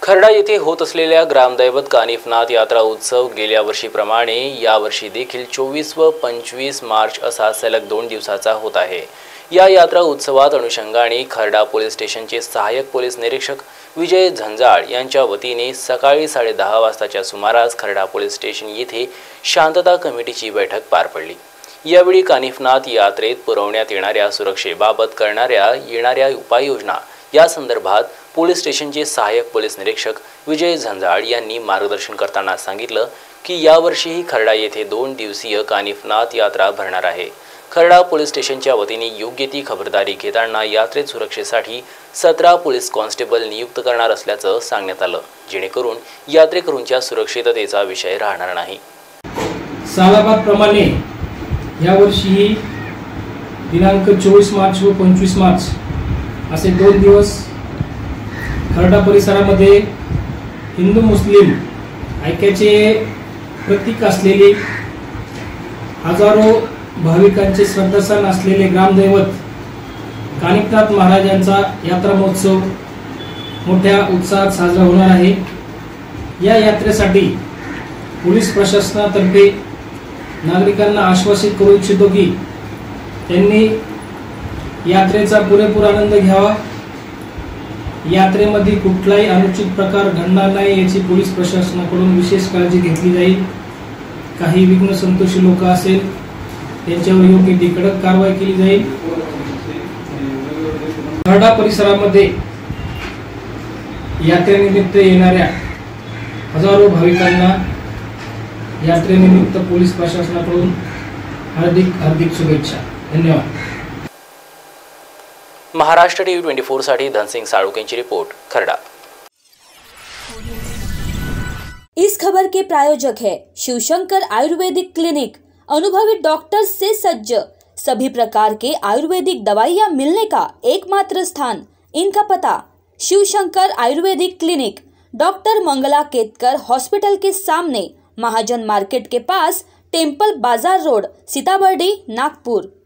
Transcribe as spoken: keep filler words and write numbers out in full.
खर्डा येथे होत असलेल्या ग्रामदैवत कानिफनाथ यात्रा उत्सव गेल्या वर्षीप्रमाणे यावर्षी देखील चोवीस व पंचवीस मार्च असा सलग दोन दिवसाचा होत आहे। या यात्रा उत्सवात अनुषंगाने खर्डा पोलीस स्टेशनचे सहाय्यक पोलीस निरीक्षक विजय झंजाळ यांच्या वतीने सकाळी साडे दहा वाजताच्या सुमारास खर्डा पोलीस स्टेशन येथे शांतता कमिटीची बैठक पार पडली। यावेळी कानिफनाथ यात्रेत पुरवण्यात येणाऱ्या सुरक्षेबाबत करणाऱ्या येणाऱ्या उपाययोजना या संदर्भात पोलीस स्टेशनचे सहाय्यक पोलीस निरीक्षक विजय झंजाळ यांनी मार्गदर्शन करताना सांगितलं की यावर्षीही खर्डा येथे दोन दिवसीय कानिफनाथ यात्रा भरणार आहे। खर्डा पोलीस स्टेशनच्या वतीने योग्य ती खबरदारी घेताना यात्रेत सुरक्षेसाठी सतरा पोलीस कॉन्स्टेबल नियुक्त करणार असल्याचं सांगण्यात आलं, जेणेकरून यात्रेकरूंच्या सुरक्षिततेचा विषय राहणार नाही। सालाबादप्रमाणे यावर्षीही दिनांक चोवीस मार्च व पंचवीस मार्च असे दोन दिवस खर्डा परिसरामध्ये हिंदू मुस्लिम ऐक्याचे प्रतीक असलेले हजारो भाविकांचे श्रद्धास्थान असलेले ग्रामदैवत कानिफनाथ महाराजांचा यात्रा महोत्सव मोठ्या उत्साहात साजरा होणार आहे। या यात्रेसाठी पोलीस प्रशासनातर्फे नागरिकांना आश्वासित करू इच्छितो की त्यांनी यात्रेचा पुरेपूर आनंद घ्यावा। यात्रेमध्ये कुठलाही अनुचित प्रकार घडणार नाही याची पोलीस प्रशासनाकडून विशेष काळजी घेतली जाईल। काही विघ्न संतोषी लोक असेल त्यांच्यावर योग्य ती कडक कारवाई केली जाईल। खर्डा परिसरामध्ये यात्रेनिमित्त येणाऱ्या हजारो भाविकांना यात्रेनिमित्त पोलीस प्रशासनाकडून हार्दिक हार्दिक शुभेच्छा। धन्यवाद। महाराष्ट्र टीव्ही ट्वेंटी फोर साठी धनसिंग साळुंकेची रिपोर्ट, खर्डा। इस खबर के प्रायोजक है शिवशंकर आयुर्वेदिक क्लिनिक। अनुभवी डॉक्टर से सज्ज, सभी प्रकार के आयुर्वेदिक दवाइयाँ मिलने का एकमात्र स्थान। इनका पता Shivshankar Ayurvedic clinic, doctor Mangala Ketkar hospital के सामने, महाजन मार्केट के पास, टेम्पल बाजार रोड, सीताबर्डी, नागपुर।